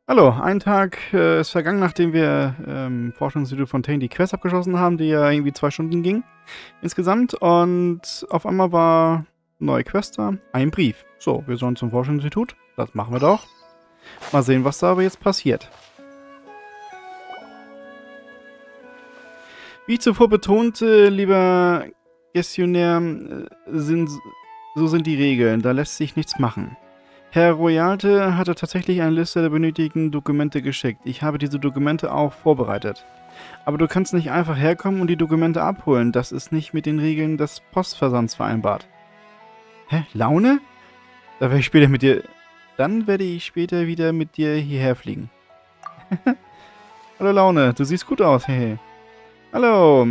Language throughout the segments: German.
Hallo, ein Tag ist vergangen, nachdem wir Forschungsinstitut Fontaine die Quest abgeschlossen haben, die ja irgendwie 2 Stunden ging insgesamt. Und auf einmal war neue Quest da, ein Brief. So, wir sollen zum Forschungsinstitut, das machen wir doch. Mal sehen, was da aber jetzt passiert. Wie ich zuvor betonte, lieber Gestionär, so sind die Regeln, da lässt sich nichts machen. Herr Royalte hatte tatsächlich eine Liste der benötigten Dokumente geschickt. Ich habe diese Dokumente auch vorbereitet. Aber du kannst nicht einfach herkommen und die Dokumente abholen. Das ist nicht mit den Regeln des Postversands vereinbart. Hä? Laune? Da werde ich später mit dir... Dann werde ich später wieder mit dir hierher fliegen. Hallo Laune, du siehst gut aus, hehe. Hallo,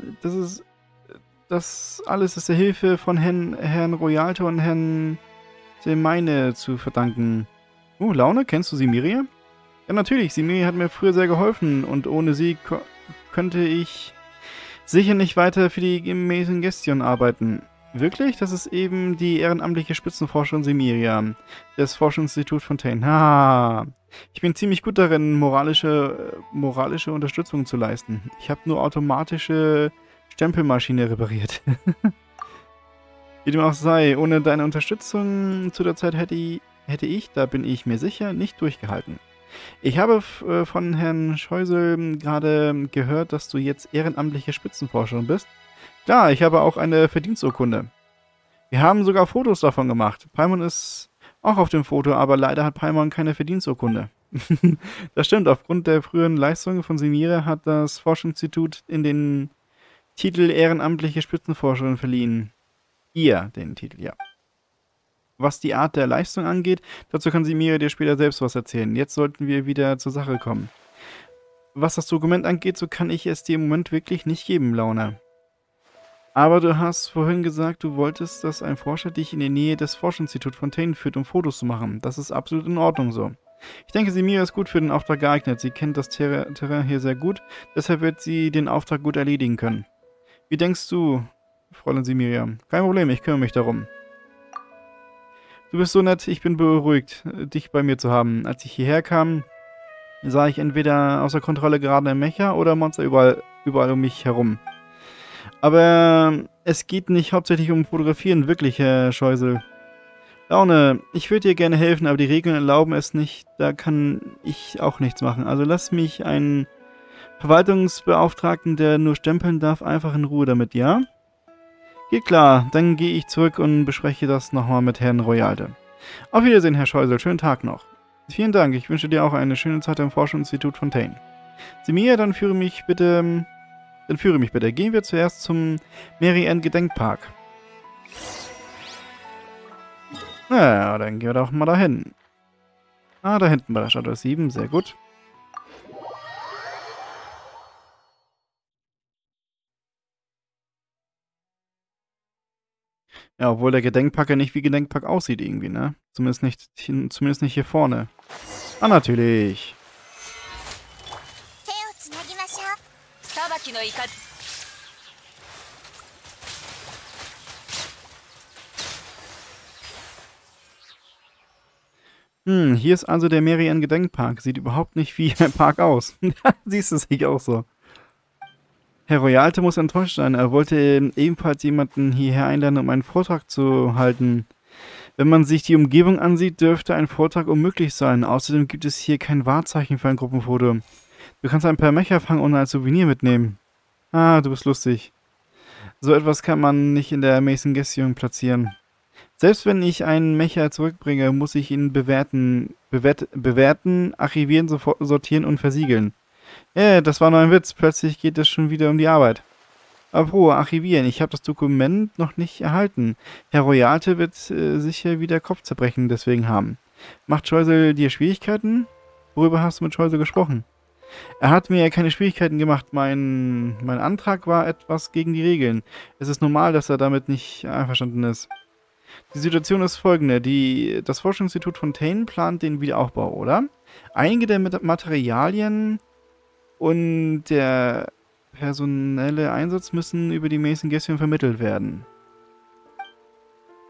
das alles ist der Hilfe von Herrn Royalte und Herrn Selmeine zu verdanken. Oh, Laune, kennst du Simiria? Ja, natürlich, Simiria hat mir früher sehr geholfen und ohne sie könnte ich sicher nicht weiter für die Mason Gestion arbeiten. Wirklich? Das ist eben die ehrenamtliche Spitzenforscherin Simiria, des Forschungsinstituts Fontaine. Ha! Ich bin ziemlich gut darin, moralische Unterstützung zu leisten. Ich habe nur automatische Stempelmaschine repariert. Wie dem auch sei, ohne deine Unterstützung zu der Zeit hätte ich, da bin ich mir sicher, nicht durchgehalten. Ich habe von Herrn Scheusel gerade gehört, dass du jetzt ehrenamtliche Spitzenforscherin bist. Klar, ich habe auch eine Verdiensturkunde. Wir haben sogar Fotos davon gemacht. Paimon ist auch auf dem Foto, aber leider hat Paimon keine Verdiensturkunde. Das stimmt, aufgrund der früheren Leistungen von Semira hat das Forschungsinstitut in den Titel ehrenamtliche Spitzenforscherin verliehen. Ihr den Titel, ja. Was die Art der Leistung angeht, dazu kann Semira dir später selbst was erzählen. Jetzt sollten wir wieder zur Sache kommen. Was das Dokument angeht, so kann ich es dir im Moment wirklich nicht geben, Laune. Aber du hast vorhin gesagt, du wolltest, dass ein Forscher dich in die Nähe des Forschungsinstituts Fontaine führt, um Fotos zu machen. Das ist absolut in Ordnung so. Ich denke, Semira ist gut für den Auftrag geeignet. Sie kennt das Terrain hier sehr gut, deshalb wird sie den Auftrag gut erledigen können. Wie denkst du, Fräulein Simiria? Kein Problem, ich kümmere mich darum. Du bist so nett, ich bin beruhigt, dich bei mir zu haben. Als ich hierher kam, sah ich entweder außer Kontrolle geratene Mecha oder Monster überall um mich herum. Aber es geht nicht hauptsächlich um Fotografieren, wirklich, Herr Scheusel. Laune, ich würde dir gerne helfen, aber die Regeln erlauben es nicht, da kann ich auch nichts machen. Also lass mich einen Verwaltungsbeauftragten, der nur stempeln darf, einfach in Ruhe damit, ja? Geht klar, dann gehe ich zurück und bespreche das nochmal mit Herrn Royalte. Auf Wiedersehen, Herr Scheusel, schönen Tag noch. Vielen Dank, ich wünsche dir auch eine schöne Zeit im Forschungsinstitut Fontaine. Semir, dann führe mich bitte. Gehen wir zuerst zum Mary Ann Gedenkpark. Naja, dann gehen wir doch mal dahin. Ah, da hinten bei der Statue 7, sehr gut. Ja, obwohl der Gedenkpark ja nicht wie Gedenkpark aussieht irgendwie, ne? Zumindest nicht hier vorne. Ah, natürlich. Hier ist also der Mary Ann Gedenkpark. Sieht überhaupt nicht wie ein Park aus. Siehst du sich auch so. Herr Royalte muss enttäuscht sein. Er wollte ebenfalls jemanden hierher einladen, um einen Vortrag zu halten. Wenn man sich die Umgebung ansieht, dürfte ein Vortrag unmöglich sein. Außerdem gibt es hier kein Wahrzeichen für ein Gruppenfoto. Du kannst ein paar Mecha fangen und als Souvenir mitnehmen. Ah, du bist lustig. So etwas kann man nicht in der Mason Gestion platzieren. Selbst wenn ich einen Mecha zurückbringe, muss ich ihn bewerten, archivieren, sortieren und versiegeln. Das war nur ein Witz. Plötzlich geht es schon wieder um die Arbeit. Apropos, archivieren. Ich habe das Dokument noch nicht erhalten. Herr Royalte wird sicher wieder Kopfzerbrechen deswegen haben. Macht Scheusel dir Schwierigkeiten? Worüber hast du mit Scheusel gesprochen? Er hat mir keine Schwierigkeiten gemacht. Mein Antrag war etwas gegen die Regeln. Es ist normal, dass er damit nicht einverstanden ist. Die Situation ist folgende. Das Forschungsinstitut Fontaine plant den Wiederaufbau, oder? Einige der Materialien und der personelle Einsatz müssen über die Mason Gestion vermittelt werden.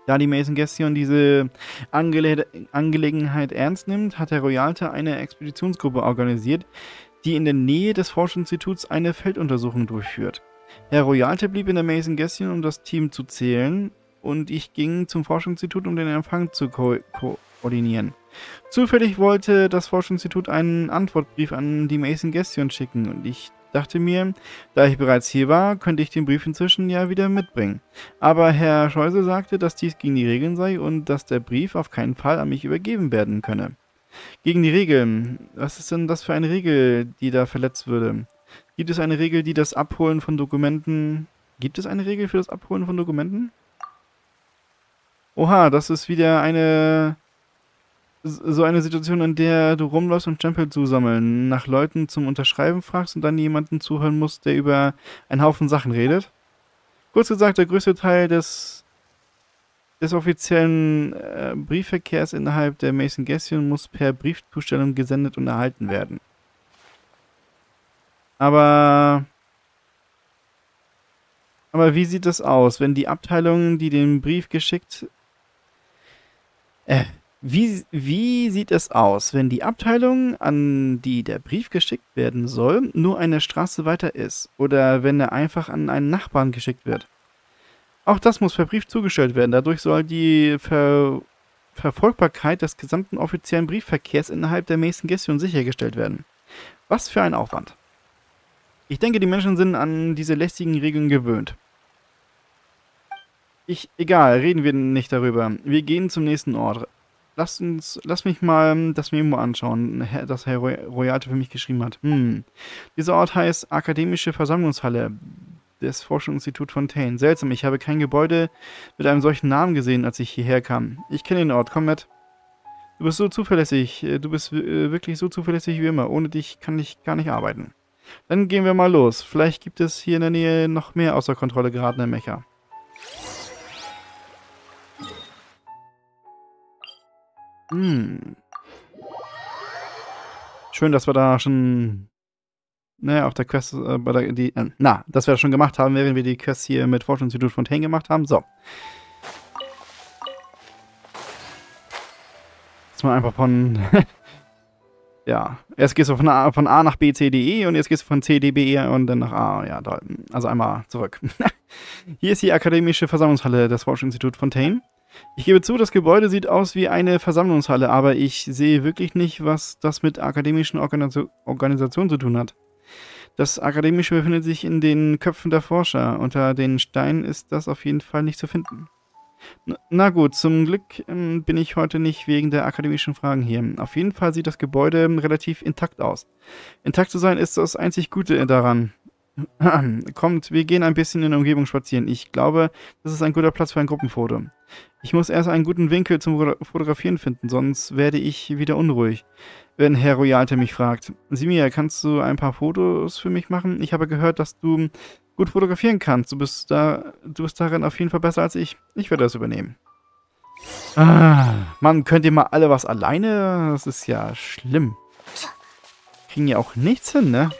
Da die Mason Gestion diese Angelegenheit ernst nimmt, hat Herr Royalte eine Expeditionsgruppe organisiert, die in der Nähe des Forschungsinstituts eine Felduntersuchung durchführt. Herr Royalte blieb in der Mason Gestion, um das Team zu zählen, und ich ging zum Forschungsinstitut, um den Empfang zu koordinieren. Zufällig wollte das Forschungsinstitut einen Antwortbrief an die Mason Gestion schicken, und ich dachte mir, da ich bereits hier war, könnte ich den Brief inzwischen ja wieder mitbringen. Aber Herr Scheusel sagte, dass dies gegen die Regeln sei und dass der Brief auf keinen Fall an mich übergeben werden könne. Gegen die Regeln? Was ist denn das für eine Regel, die da verletzt würde? Gibt es eine Regel, die das Abholen von Dokumenten... Gibt es eine Regel für das Abholen von Dokumenten? Oha, das ist wieder so eine Situation, in der du rumläufst und Stempel zusammeln, nach Leuten zum Unterschreiben fragst und dann jemanden zuhören musst, der über einen Haufen Sachen redet. Kurz gesagt, der größte Teil des offiziellen Briefverkehrs innerhalb der Mason Gestion muss per Briefzustellung gesendet und erhalten werden. Aber wie sieht das aus, wenn die Abteilung, die den Brief geschickt... Wie sieht es aus, wenn die Abteilung, an die der Brief geschickt werden soll, nur eine Straße weiter ist? Oder wenn er einfach an einen Nachbarn geschickt wird? Auch das muss per Brief zugestellt werden. Dadurch soll die Verfolgbarkeit des gesamten offiziellen Briefverkehrs innerhalb der Mason Gestion sichergestellt werden. Was für ein Aufwand. Ich denke, die Menschen sind an diese lästigen Regeln gewöhnt. Egal, reden wir nicht darüber. Wir gehen zum nächsten Ort. Lass mich mal das Memo anschauen, das Herr Royalte für mich geschrieben hat. Dieser Ort heißt Akademische Versammlungshalle des Forschungsinstituts Fontaine. Seltsam, ich habe kein Gebäude mit einem solchen Namen gesehen, als ich hierher kam. Ich kenne den Ort, komm mit. Du bist so zuverlässig, du bist wirklich so zuverlässig wie immer. Ohne dich kann ich gar nicht arbeiten. Dann gehen wir mal los. Vielleicht gibt es hier in der Nähe noch mehr außer Kontrolle geratene Mecher. Schön, dass wir da schon, auf der Quest, dass wir das schon gemacht haben, während wir die Quest hier mit Forschungsinstitut Fontaine gemacht haben. So. Jetzt mal einfach von, ja, erst gehst du von A nach B, C, D, E und jetzt gehst du von C, D, B, E und dann nach A, ja, da, also einmal zurück. Hier ist die Akademische Versammlungshalle des Forschungsinstituts Fontaine. Ich gebe zu, das Gebäude sieht aus wie eine Versammlungshalle, aber ich sehe wirklich nicht, was das mit akademischen Organisationen zu tun hat. Das Akademische befindet sich in den Köpfen der Forscher. Unter den Steinen ist das auf jeden Fall nicht zu finden. Na gut, zum Glück bin ich heute nicht wegen der akademischen Fragen hier. Auf jeden Fall sieht das Gebäude relativ intakt aus. Intakt zu sein ist das einzig Gute daran. Kommt, wir gehen ein bisschen in der Umgebung spazieren. Ich glaube, das ist ein guter Platz für ein Gruppenfoto. Ich muss erst einen guten Winkel zum Fotografieren finden, sonst werde ich wieder unruhig, wenn Herr Royalte mich fragt. Simia, kannst du ein paar Fotos für mich machen? Ich habe gehört, dass du gut fotografieren kannst. Du bist darin auf jeden Fall besser als ich. Ich werde das übernehmen. Mann, könnt ihr mal alle was alleine? Das ist ja schlimm. Kriegen ja auch nichts hin, ne?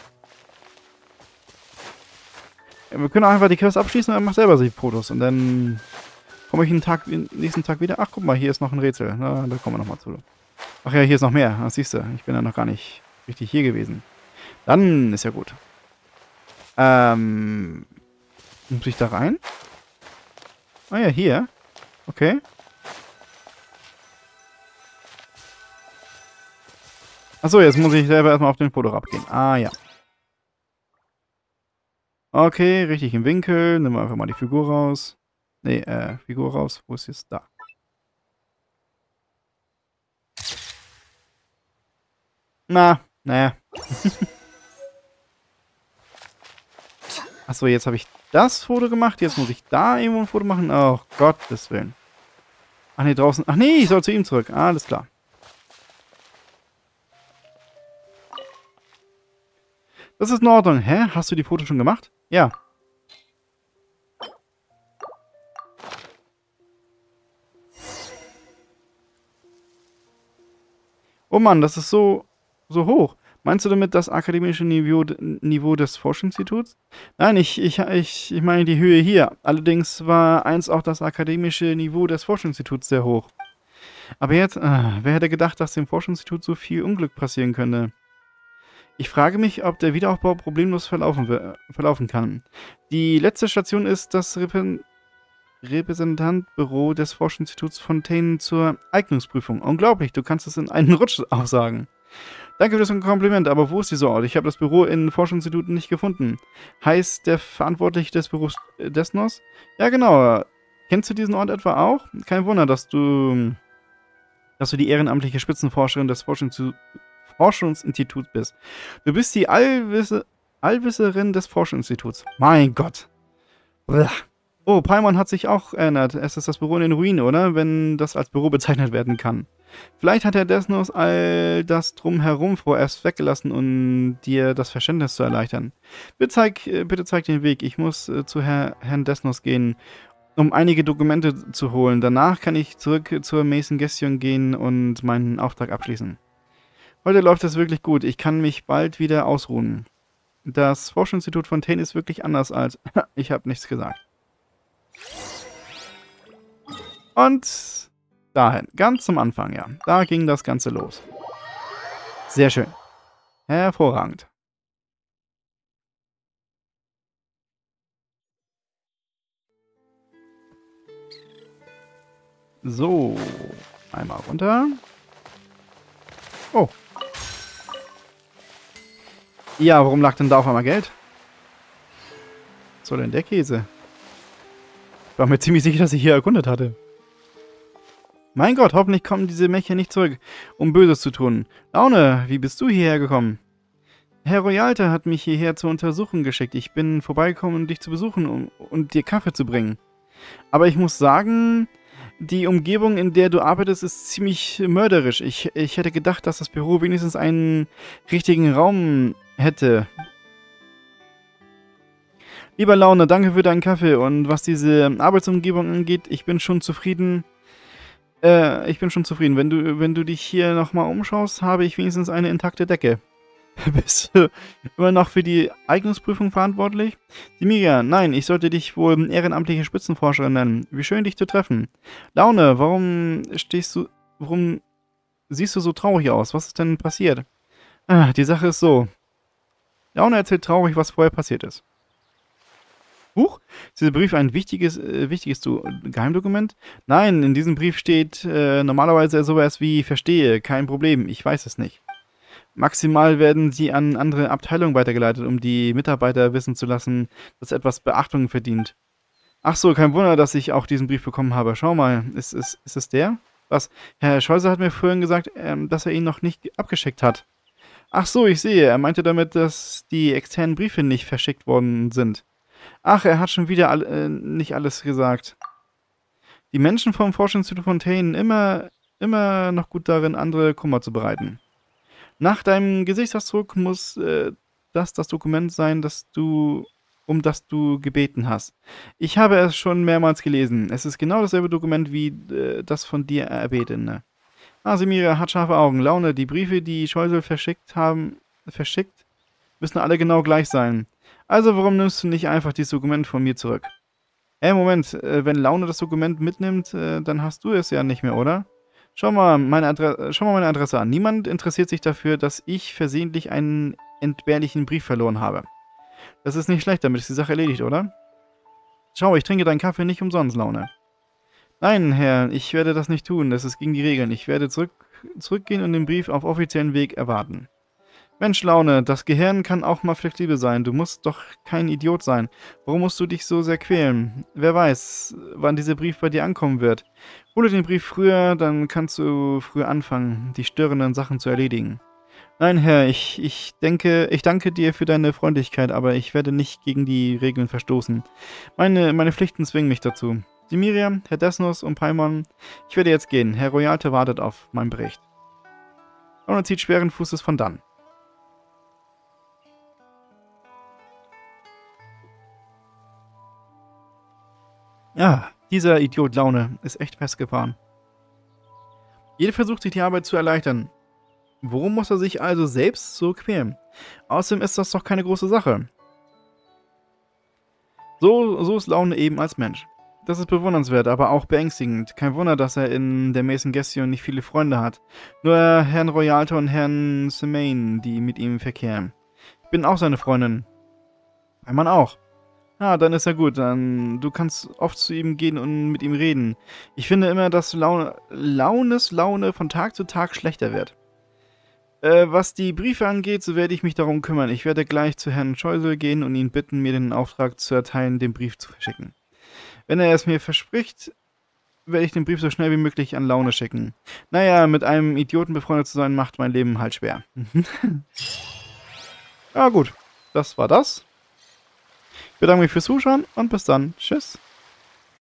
Wir können auch einfach die Quest abschließen und er macht selber sich Fotos. Und dann komme ich nächsten Tag wieder. Ach, guck mal, hier ist noch ein Rätsel. Na, da kommen wir nochmal zu. Ach ja, hier ist noch mehr. Das siehst du, ich bin ja noch gar nicht richtig hier gewesen. Dann ist ja gut. Muss ich da rein? Ah ja, hier. Okay. Achso, jetzt muss ich selber erstmal auf den Foto abgehen. Ah ja. Okay, richtig im Winkel. Nehmen wir einfach mal die Figur raus. Nee, Figur raus. Wo ist jetzt da? Naja. Achso, jetzt habe ich das Foto gemacht. Jetzt muss ich da irgendwo ein Foto machen. Oh, Gottes Willen. Ach nee, draußen. Ach nee, ich soll zu ihm zurück. Alles klar. Das ist in Ordnung. Hä? Hast du die Fotos schon gemacht? Ja. Oh Mann, das ist so hoch. Meinst du damit das akademische Niveau des Forschungsinstituts? Nein, ich meine die Höhe hier. Allerdings war einst auch das akademische Niveau des Forschungsinstituts sehr hoch. Aber jetzt, wer hätte gedacht, dass dem Forschungsinstitut so viel Unglück passieren könnte? Ich frage mich, ob der Wiederaufbau problemlos verlaufen kann. Die letzte Station ist das Repräsentantbüro des Forschungsinstituts Fontaine zur Eignungsprüfung. Unglaublich, du kannst es in einen Rutsch aufsagen. Danke für das Kompliment, aber wo ist dieser Ort? Ich habe das Büro in Forschungsinstituten nicht gefunden. Heißt der Verantwortliche des Büros Desnos? Ja, genau. Kennst du diesen Ort etwa auch? Kein Wunder, dass du die ehrenamtliche Spitzenforscherin des Forschungsinstituts bist. Du bist die Allwisserin des Forschungsinstituts. Mein Gott. Blah. Oh, Paimon hat sich auch erinnert. Es ist das Büro in den Ruinen, oder? Wenn das als Büro bezeichnet werden kann. Vielleicht hat Herr Desnos all das Drumherum vorerst weggelassen, um dir das Verständnis zu erleichtern. Bitte zeig den Weg. Ich muss zu Herrn Desnos gehen, um einige Dokumente zu holen. Danach kann ich zurück zur Mason Gestion gehen und meinen Auftrag abschließen. Heute läuft es wirklich gut. Ich kann mich bald wieder ausruhen. Das Forschungsinstitut Fontaine ist wirklich anders als... Ich habe nichts gesagt. Und dahin, ganz zum Anfang, ja. Da ging das Ganze los. Sehr schön. Hervorragend. So, einmal runter. Oh. Ja, warum lag denn da auf einmal Geld? Was soll denn der Käse? Ich war mir ziemlich sicher, dass ich hier erkundet hatte. Mein Gott, hoffentlich kommen diese Mächer nicht zurück, um Böses zu tun. Laune, wie bist du hierher gekommen? Herr Royalte hat mich hierher zur Untersuchung geschickt. Ich bin vorbeigekommen, um dich zu besuchen und dir Kaffee zu bringen. Aber ich muss sagen, die Umgebung, in der du arbeitest, ist ziemlich mörderisch. Ich hätte gedacht, dass das Büro wenigstens einen richtigen Raum hätte. Lieber Laune, danke für deinen Kaffee. Und was diese Arbeitsumgebung angeht, ich bin schon zufrieden. Wenn du dich hier nochmal umschaust, habe ich wenigstens eine intakte Decke. Bist du immer noch für die Eignungsprüfung verantwortlich? Simiria, nein, ich sollte dich wohl ehrenamtliche Spitzenforscherin nennen. Wie schön, dich zu treffen. Laune, warum siehst du so traurig aus? Was ist denn passiert? Die Sache ist so. Laune erzählt traurig, was vorher passiert ist. Huch, ist dieser Brief ein wichtiges Geheimdokument? Nein, in diesem Brief steht normalerweise sowas wie Verstehe, kein Problem, ich weiß es nicht. Maximal werden sie an andere Abteilungen weitergeleitet, um die Mitarbeiter wissen zu lassen, dass etwas Beachtung verdient. Ach so, kein Wunder, dass ich auch diesen Brief bekommen habe. Schau mal, ist es der? Was? Herr Scheuser hat mir vorhin gesagt, dass er ihn noch nicht abgeschickt hat. Ach so, ich sehe, er meinte damit, dass die externen Briefe nicht verschickt worden sind. Ach, er hat schon wieder nicht alles gesagt. Die Menschen vom Forschungsinstitut Fontaine immer noch gut darin, andere Kummer zu bereiten. Nach deinem Gesichtsausdruck muss das Dokument sein, um das du gebeten hast. Ich habe es schon mehrmals gelesen. Es ist genau dasselbe Dokument wie das von dir erbetene. Simiria hat scharfe Augen. Laune, die Briefe, die Scheusel verschickt, müssen alle genau gleich sein. Also warum nimmst du nicht einfach dieses Dokument von mir zurück? Moment, wenn Laune das Dokument mitnimmt, dann hast du es ja nicht mehr, oder? Schau mal meine Adresse an. Niemand interessiert sich dafür, dass ich versehentlich einen entbehrlichen Brief verloren habe. Das ist nicht schlecht, damit ist die Sache erledigt, oder? Schau, ich trinke deinen Kaffee nicht umsonst, Laune. Nein, Herr, ich werde das nicht tun. Das ist gegen die Regeln. Ich werde zurückgehen und den Brief auf offiziellen Weg erwarten. Mensch, Laune, das Gehirn kann auch mal flexibel sein. Du musst doch kein Idiot sein. Warum musst du dich so sehr quälen? Wer weiß, wann dieser Brief bei dir ankommen wird. Hole den Brief früher, dann kannst du früher anfangen, die störenden Sachen zu erledigen. Nein, Herr, ich danke dir für deine Freundlichkeit, aber ich werde nicht gegen die Regeln verstoßen. Meine Pflichten zwingen mich dazu. Simiria, Herr Desnos und Paimon, ich werde jetzt gehen. Herr Royalte wartet auf meinen Bericht. Und er zieht schweren Fußes von dann. Ja, dieser Idiot Laune ist echt festgefahren. Jeder versucht sich die Arbeit zu erleichtern. Worum muss er sich also selbst so quälen? Außerdem ist das doch keine große Sache. So ist Laune eben als Mensch. Das ist bewundernswert, aber auch beängstigend. Kein Wunder, dass er in der Mason Gestion nicht viele Freunde hat. Nur Herrn Royalto und Herrn Semaine, die mit ihm verkehren. Ich bin auch seine Freundin. Mein Mann auch. Ah, dann ist ja gut. Du kannst oft zu ihm gehen und mit ihm reden. Ich finde immer, dass Laune von Tag zu Tag schlechter wird. Was die Briefe angeht, so werde ich mich darum kümmern. Ich werde gleich zu Herrn Scheusel gehen und ihn bitten, mir den Auftrag zu erteilen, den Brief zu verschicken. Wenn er es mir verspricht, werde ich den Brief so schnell wie möglich an Laune schicken. Naja, mit einem Idioten befreundet zu sein, macht mein Leben halt schwer. Ja gut, das war das. Ich bedanke mich fürs Zuschauen und bis dann. Tschüss.